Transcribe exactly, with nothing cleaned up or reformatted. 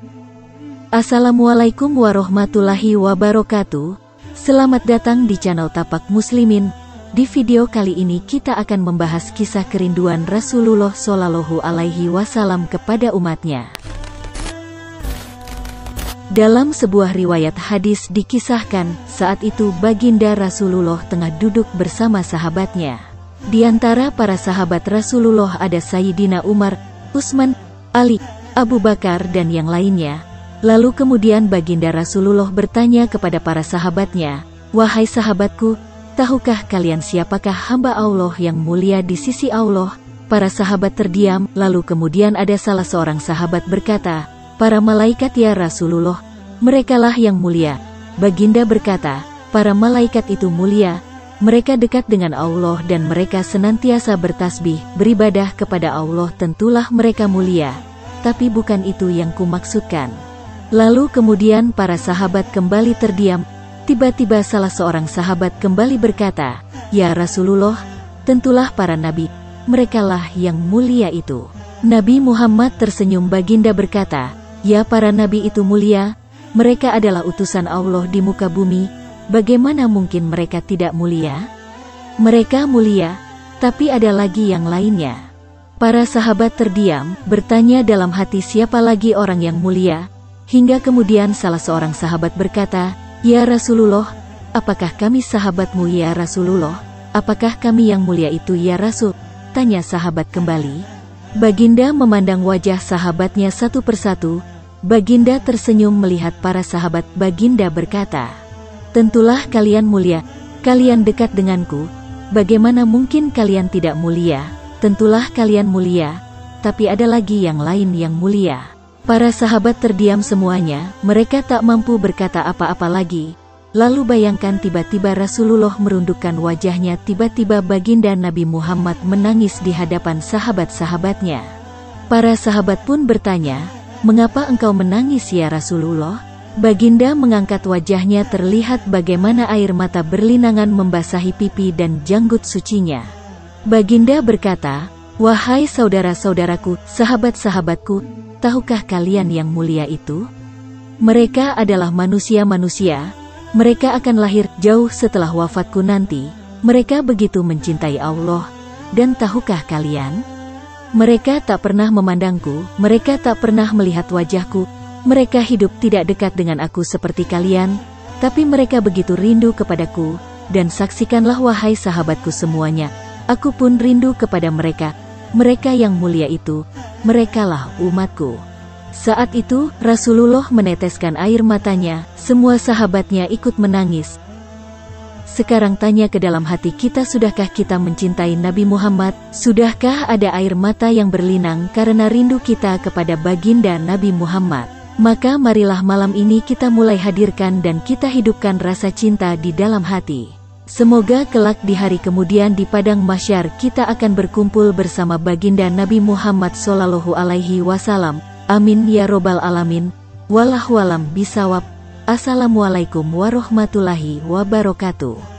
Assalamualaikum warahmatullahi wabarakatuh. Selamat datang di channel Tapak Muslimin. Di video kali ini kita akan membahas kisah kerinduan Rasulullah Shallallahu Alaihi Wasallam kepada umatnya. Dalam sebuah riwayat hadis dikisahkan, saat itu baginda Rasulullah tengah duduk bersama sahabatnya. Di antara para sahabat Rasulullah ada Sayyidina Umar, Utsman, Ali, Abu Bakar dan yang lainnya. Lalu kemudian baginda Rasulullah bertanya kepada para sahabatnya, "Wahai sahabatku, tahukah kalian siapakah hamba Allah yang mulia di sisi Allah?" Para sahabat terdiam, lalu kemudian ada salah seorang sahabat berkata, "Para malaikat ya Rasulullah, merekalah yang mulia." Baginda berkata, "Para malaikat itu mulia, mereka dekat dengan Allah dan mereka senantiasa bertasbih, beribadah kepada Allah, tentulah mereka mulia. Tapi bukan itu yang kumaksudkan." Lalu kemudian para sahabat kembali terdiam. Tiba-tiba salah seorang sahabat kembali berkata, "Ya Rasulullah, tentulah para nabi, merekalah yang mulia itu." Nabi Muhammad tersenyum. Baginda berkata, "Ya para nabi itu mulia, mereka adalah utusan Allah di muka bumi, bagaimana mungkin mereka tidak mulia? Mereka mulia, tapi ada lagi yang lainnya." Para sahabat terdiam, bertanya dalam hati siapa lagi orang yang mulia. Hingga kemudian salah seorang sahabat berkata, "Ya Rasulullah, apakah kami sahabatmu ya Rasulullah? Apakah kami yang mulia itu ya Rasul?" Tanya sahabat kembali. Baginda memandang wajah sahabatnya satu persatu. Baginda tersenyum melihat para sahabat. Baginda berkata, "Tentulah kalian mulia, kalian dekat denganku. Bagaimana mungkin kalian tidak mulia? Tentulah kalian mulia, tapi ada lagi yang lain yang mulia." Para sahabat terdiam semuanya, mereka tak mampu berkata apa-apa lagi. Lalu bayangkan tiba-tiba Rasulullah merundukkan wajahnya, tiba-tiba baginda Nabi Muhammad menangis di hadapan sahabat-sahabatnya. Para sahabat pun bertanya, "Mengapa engkau menangis ya Rasulullah?" Baginda mengangkat wajahnya, terlihat bagaimana air mata berlinangan membasahi pipi dan janggut sucinya. Baginda berkata, "Wahai saudara-saudaraku, sahabat-sahabatku, tahukah kalian yang mulia itu? Mereka adalah manusia-manusia. Mereka akan lahir jauh setelah wafatku nanti. Mereka begitu mencintai Allah. Dan tahukah kalian? Mereka tak pernah memandangku, mereka tak pernah melihat wajahku. Mereka hidup tidak dekat dengan aku seperti kalian, tapi mereka begitu rindu kepadaku. Dan saksikanlah wahai sahabatku semuanya, aku pun rindu kepada mereka. Mereka yang mulia itu, merekalah umatku." Saat itu, Rasulullah meneteskan air matanya, semua sahabatnya ikut menangis. Sekarang tanya ke dalam hati kita, sudahkah kita mencintai Nabi Muhammad? Sudahkah ada air mata yang berlinang karena rindu kita kepada baginda Nabi Muhammad? Maka marilah malam ini kita mulai hadirkan dan kita hidupkan rasa cinta di dalam hati. Semoga kelak di hari kemudian di padang mahsyar kita akan berkumpul bersama baginda Nabi Muhammad Shallallahu Alaihi Wasallam. Amin ya robbal alamin. Wallahu alam bisawab. Assalamualaikum warahmatullahi wabarakatuh.